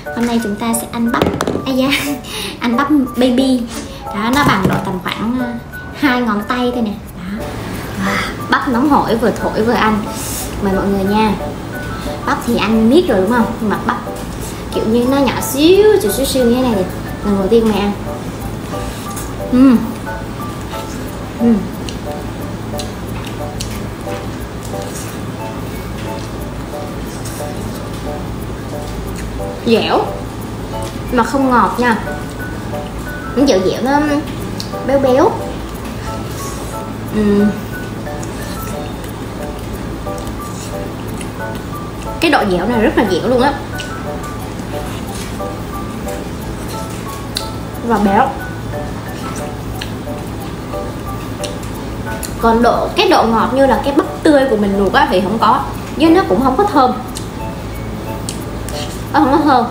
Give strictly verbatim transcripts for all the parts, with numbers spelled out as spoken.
Hôm nay chúng ta sẽ ăn bắp. Ây da, ăn bắp baby. Đó, nó bằng độ tầm khoảng hai ngón tay thôi nè. Đó. À, bắp nóng hổi vừa thổi vừa ăn. Mời mọi người nha. Bắp thì ăn miết rồi đúng không? Nhưng mà bắp kiểu như nó nhỏ xíu, xíu xíu xíu như thế này thì lần đầu tiên mày ăn. Uhm. Uhm. Dẻo mà không ngọt nha, nó dẻo dẻo, nó béo béo. uhm. Cái độ dẻo này rất là dẻo luôn á, và béo. Còn độ cái độ ngọt như là cái bắp tươi của mình luộc á thì không có, nhưng nó cũng không có thơm, nó không có thơm.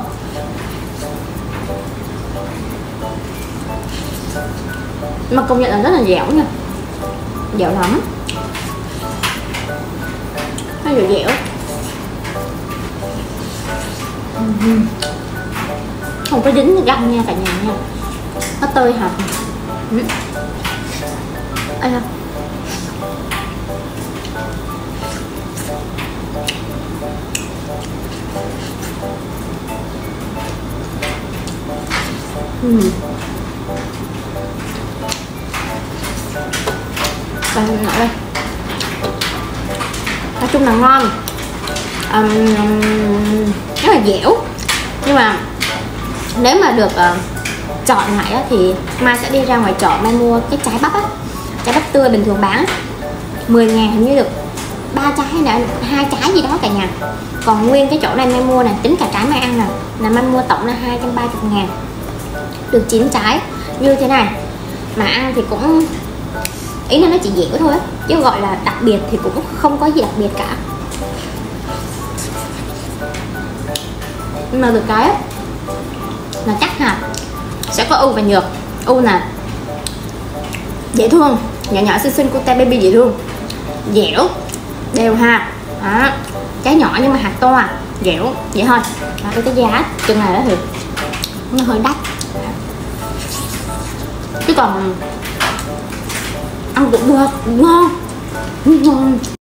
Mà công nhận là rất là dẻo nha, dẻo lắm, nó dẻo dẻo, không có dính răng nha cả nhà nha, nó tơi hạt. Ây da. Uhm. Đây, đây. Nói chung là ngon, um, rất là dẻo. Nhưng mà nếu mà được uh, chọn lại á, thì Mai sẽ đi ra ngoài chợ Mai mua cái trái bắp á, trái bắp tươi bình thường bán mười ngàn, hình như được ba trái hay là hai trái gì đó cả nhà. Còn nguyên cái chỗ này Mai mua này, tính cả trái Mai ăn nè, là Mai mua tổng là hai trăm ba mươi ngàn, được chín trái như thế này. Mà ăn thì cũng, ý là nó chỉ dẻo thôi á, chứ gọi là đặc biệt thì cũng không có gì đặc biệt cả. Nhưng mà được cái là chắc hạt sẽ có u và nhược. U là dễ thương, nhỏ nhỏ xinh xinh, cute baby dễ thương, dẻo, đều hạt. Đó. Trái nhỏ nhưng mà hạt to à, dẻo vậy thôi. Đó, cái giá chừng này đó thì nó hơi đắt, chứ còn ăn cũng được, ngon, ngon.